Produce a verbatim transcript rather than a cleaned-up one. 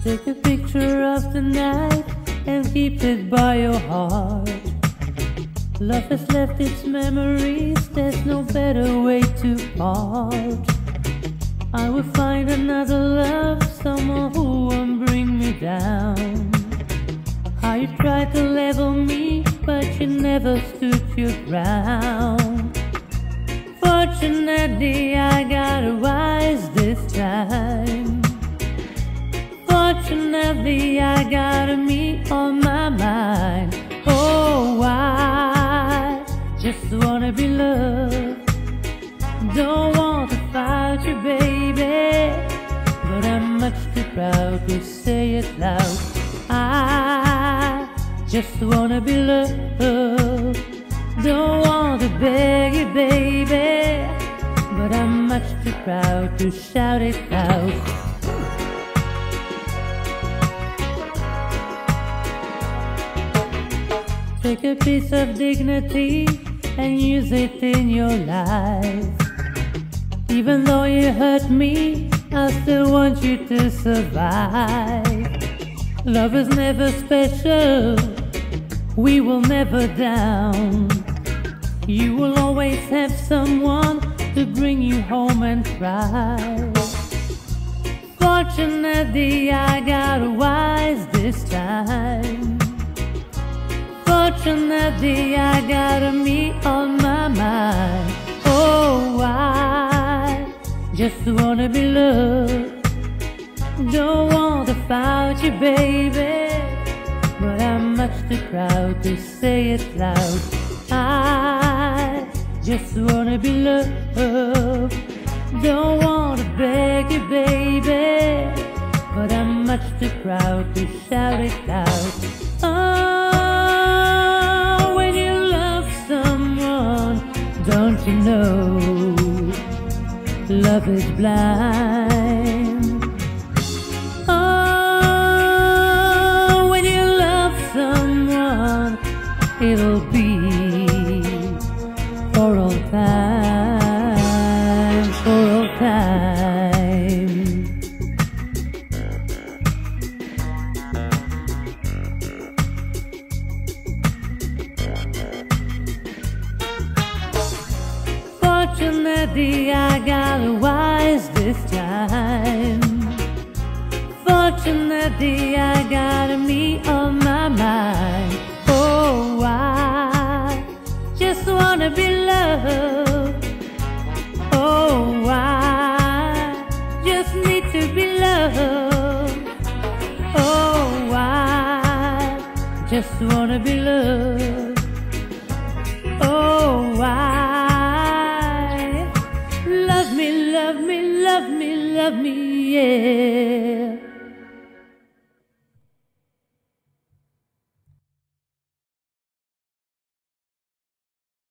Take a picture of the night and keep it by your heart. Love has left its memories, there's no better way to part. I will find another love, someone who won't bring me down. How you tried to level me, but you never stood your ground. Fortunately, I got a wise this time. Fortunately, I got a me on my mind. Oh, I just wanna be loved. Don't want to fight you, baby, but I'm much too proud to say it loud. I just wanna be loved. Don't want to beg you, baby, but I'm much too proud to shout it out. Take a piece of dignity and use it in your life. Even though you hurt me, I still want you to survive. Love is never special, we will never down. You will always have someone to bring you home and cry. Fortunately, I got a wise this time. Fortunately, I got a me on my mind. Oh, I just wanna be loved. Don't want to fight you, baby, but I'm much too proud to say it loud. I just wanna be loved. Don't want to beg you, baby, but I'm much too proud to shout it out. Oh, when you love someone, don't you know love is blind? Oh, when you love someone, it'll be for all time, for all time. Fortunately, I got a wise this time. Fortunately, I got a me on my mind. Oh, I just wanna be loved. Oh, I just need to be loved. Oh, I just wanna be loved. Oh, I love me, love me, love me, love me, yeah.